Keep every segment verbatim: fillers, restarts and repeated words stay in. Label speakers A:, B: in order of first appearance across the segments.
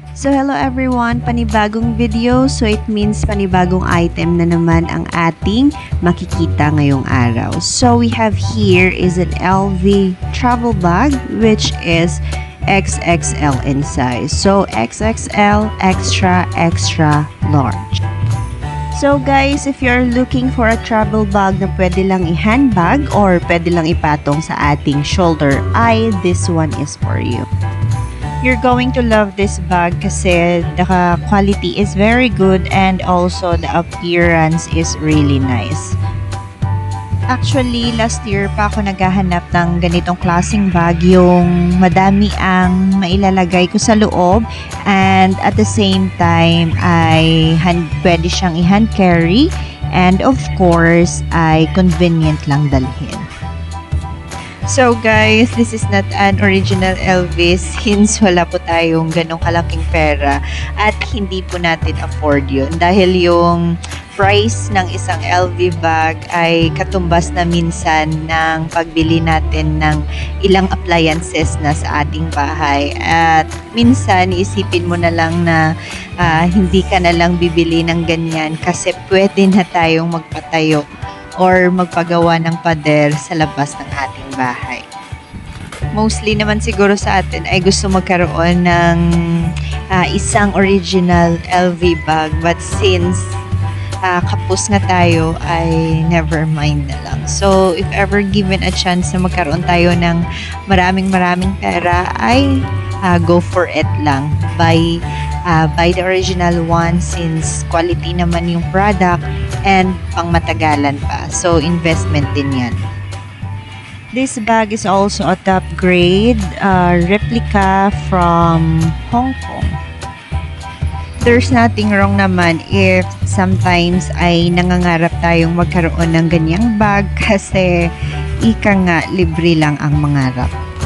A: So hello everyone, panibagong video. So it means panibagong item na naman ang ating makikita ngayong araw. So we have here is an L V travel bag which is X X L in size. So X X L, extra, extra large. So guys, if you're looking for a travel bag na pwede lang i-handbag or pwede lang ipatong sa ating shoulder, ay this one is for you. You're going to love this bag kasi the quality is very good and also the appearance is really nice. Actually, last year pa ako naghahanap ng ganitong klaseng bag, yung madami ang mailalagay ko sa loob and at the same time ay hand, pwede siyang i-hand carry and of course ay convenient lang dalhin. So guys, this is not an original L V since wala po tayong ganong kalaking pera at hindi po natin afford yun dahil yung price ng isang L V bag ay katumbas na minsan ng pagbili natin ng ilang appliances na sa ating bahay at minsan isipin mo na lang na uh, hindi ka na lang bibili ng ganyan kasi pwede na tayong magpatayo or magpagawa ng pader sa labas ng ating bahay. Mostly naman siguro sa atin ay gusto magkaroon ng uh, isang original L V bag but since uh, kapos nga tayo ay never mind na lang. So if ever given a chance na magkaroon tayo ng maraming maraming pera ay uh, go for it lang. Buy, uh, buy the original one since quality naman yung product and pang matagalan pa. So, investment din yan. This bag is also a top grade uh, replica from Hong Kong. There's nothing wrong naman if sometimes ay nangangarap tayong magkaroon ng ganyang bag kasi ika nga libre lang ang mangarap.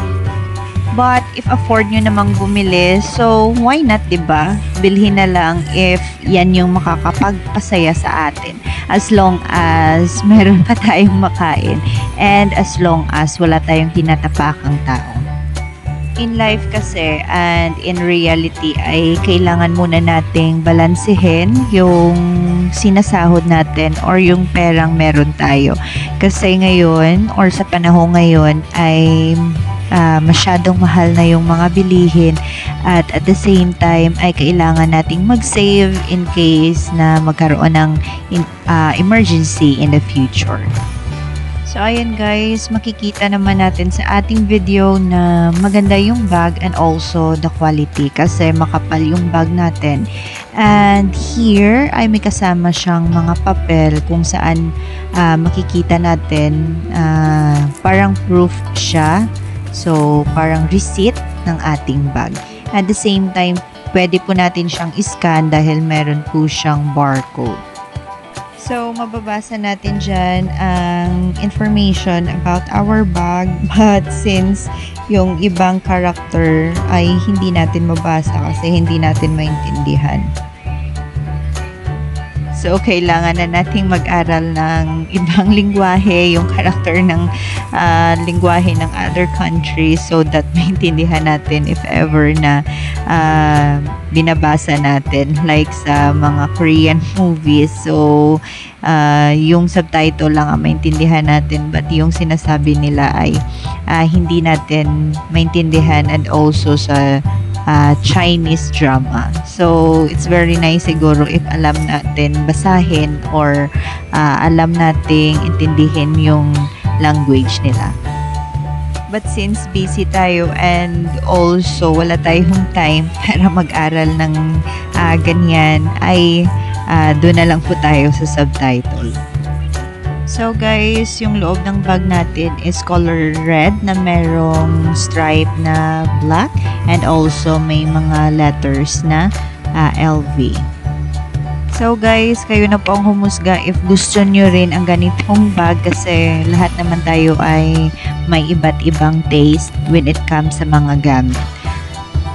A: But if afford nyo namang bumili, so why not, diba? Bilhin na lang if yan yung makakapagpasaya sa atin. As long as meron pa tayong makain and as long as wala tayong tinatapakang tao. In life kasi and in reality ay kailangan muna nating balansehin yung sinasahod natin or yung perang meron tayo. Kasi ngayon or sa panahon ngayon ay Uh, masyadong mahal na yung mga bilihin at at the same time ay kailangan nating mag-save in case na magkaroon ng in, uh, emergency in the future. So ayan guys, makikita naman natin sa ating video na maganda yung bag and also the quality kasi makapal yung bag natin. And here ay may kasama siyang mga papel kung saan uh, makikita natin uh, parang proof siya. So, parang receipt ng ating bag. At the same time, pwede po natin siyang iscan dahil meron po siyang barcode. So, mababasa natin dyan ang information about our bag. But since yung ibang character ay hindi natin mabasa kasi hindi natin maintindihan. So, kailangan na nating mag-aral ng ibang lingwahe, yung karakter ng uh, lingwahe ng other countries so that maintindihan natin if ever na uh, binabasa natin like sa mga Korean movies. So, uh, yung subtitle lang ang maintindihan natin but yung sinasabi nila ay uh, hindi natin maintindihan and also sa Uh, Chinese drama. So, it's very nice siguro if alam natin basahin or uh, alam nating intindihin yung language nila. But since busy tayo and also wala tayong time para mag-aral ng uh, ganyan, ay uh, doon na lang po tayo sa subtitle. So guys, yung loob ng bag natin is color red na merong stripe na black and also may mga letters na uh, L V. So guys, kayo na po ang humusga if gusto nyo rin ang ganitong bag kasi lahat naman tayo ay may iba't ibang taste when it comes sa mga gamit.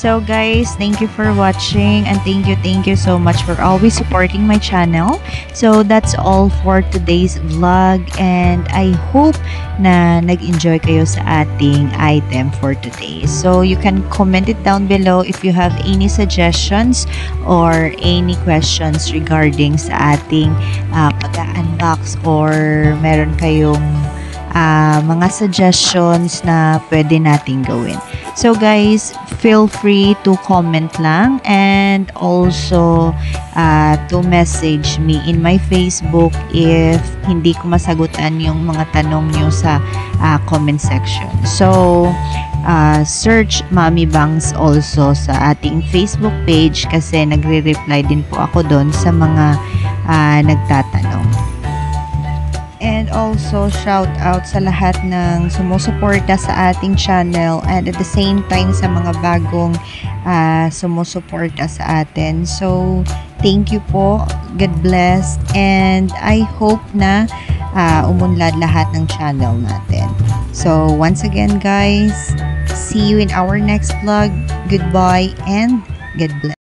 B: So guys, thank you for watching, and thank you, thank you so much for always supporting my channel. So that's all for today's vlog, and I hope na nag-enjoy kayo sa ating item for today. So you can comment it down below if you have any suggestions or any questions regarding sa ating uh, pag-unbox, or meron kayong uh, mga suggestions na pwede nating gawin. So guys, feel free to comment lang, and also uh, to message me in my Facebook if hindi ko masagutan yung mga tanong nyo sa uh, comment section. So, uh, search Mommy Bangs also sa ating Facebook page kasi nagre-reply din po ako doon sa mga uh, nagtatanong. And also, shout out sa lahat ng sumusuporta sa ating channel, and at the same time sa mga bagong uh, sumusuporta sa atin. So, thank you po. God bless. And I hope na uh, umunlad lahat ng channel natin. So, once again guys, see you in our next vlog. Goodbye and God bless.